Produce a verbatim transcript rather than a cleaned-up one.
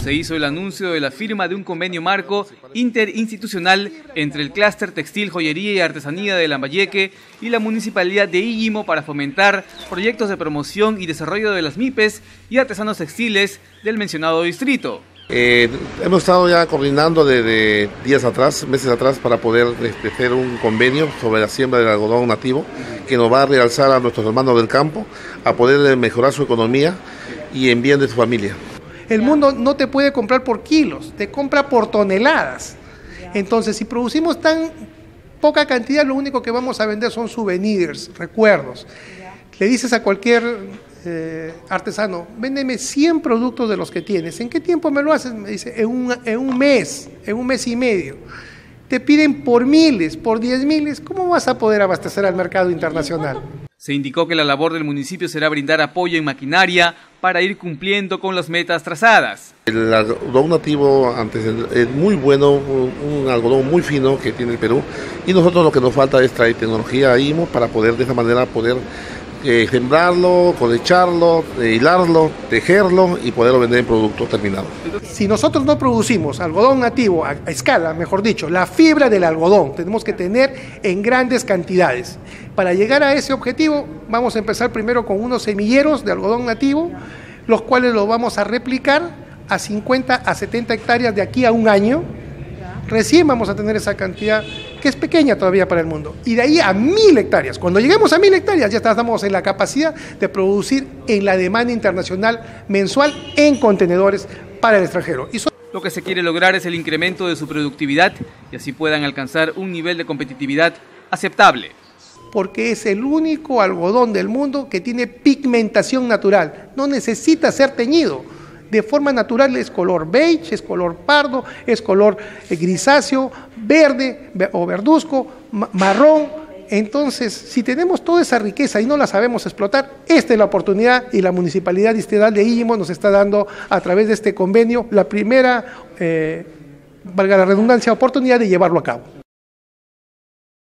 se hizo el anuncio de la firma de un convenio marco interinstitucional entre el clúster textil, joyería y artesanía de Lambayeque y la municipalidad de Illimo para fomentar proyectos de promoción y desarrollo de las M I P E S y artesanos textiles del mencionado distrito. Eh, hemos estado ya coordinando desde días atrás, meses atrás, para poder este, hacer un convenio sobre la siembra del algodón nativo que nos va a realzar a nuestros hermanos del campo, a poder mejorar su economía y en bien de su familia. El mundo no te puede comprar por kilos, te compra por toneladas. Entonces, si producimos tan poca cantidad, lo único que vamos a vender son souvenirs, recuerdos. Le dices a cualquier Eh, artesano, véndeme cien productos de los que tienes. ¿En qué tiempo me lo haces? Me dice, en un, en un mes, en un mes y medio. Te piden por miles, por diez miles. ¿Cómo vas a poder abastecer al mercado internacional? Se indicó que la labor del municipio será brindar apoyo en maquinaria para ir cumpliendo con las metas trazadas. El algodón nativo antes es muy bueno, un algodón muy fino que tiene el Perú, y nosotros lo que nos falta es traer tecnología a I M O para poder de esa manera poder Eh, sembrarlo, cosecharlo, eh, hilarlo, tejerlo y poderlo vender en producto terminado. Si nosotros no producimos algodón nativo a, a escala, mejor dicho, la fibra del algodón, tenemos que tener en grandes cantidades. Para llegar a ese objetivo, vamos a empezar primero con unos semilleros de algodón nativo, los cuales los vamos a replicar a cincuenta a setenta hectáreas de aquí a un año. Recién vamos a tener esa cantidad, que es pequeña todavía para el mundo, y de ahí a mil hectáreas. Cuando lleguemos a mil hectáreas ya estamos en la capacidad de producir en la demanda internacional mensual en contenedores para el extranjero. Y so- Lo que se quiere lograr es el incremento de su productividad y así puedan alcanzar un nivel de competitividad aceptable. Porque es el único algodón del mundo que tiene pigmentación natural, no necesita ser teñido. De forma natural es color beige, es color pardo, es color grisáceo, verde o verduzco, marrón. Entonces, si tenemos toda esa riqueza y no la sabemos explotar, esta es la oportunidad, y la Municipalidad Distrital de Illimo nos está dando a través de este convenio la primera, eh, valga la redundancia, oportunidad de llevarlo a cabo.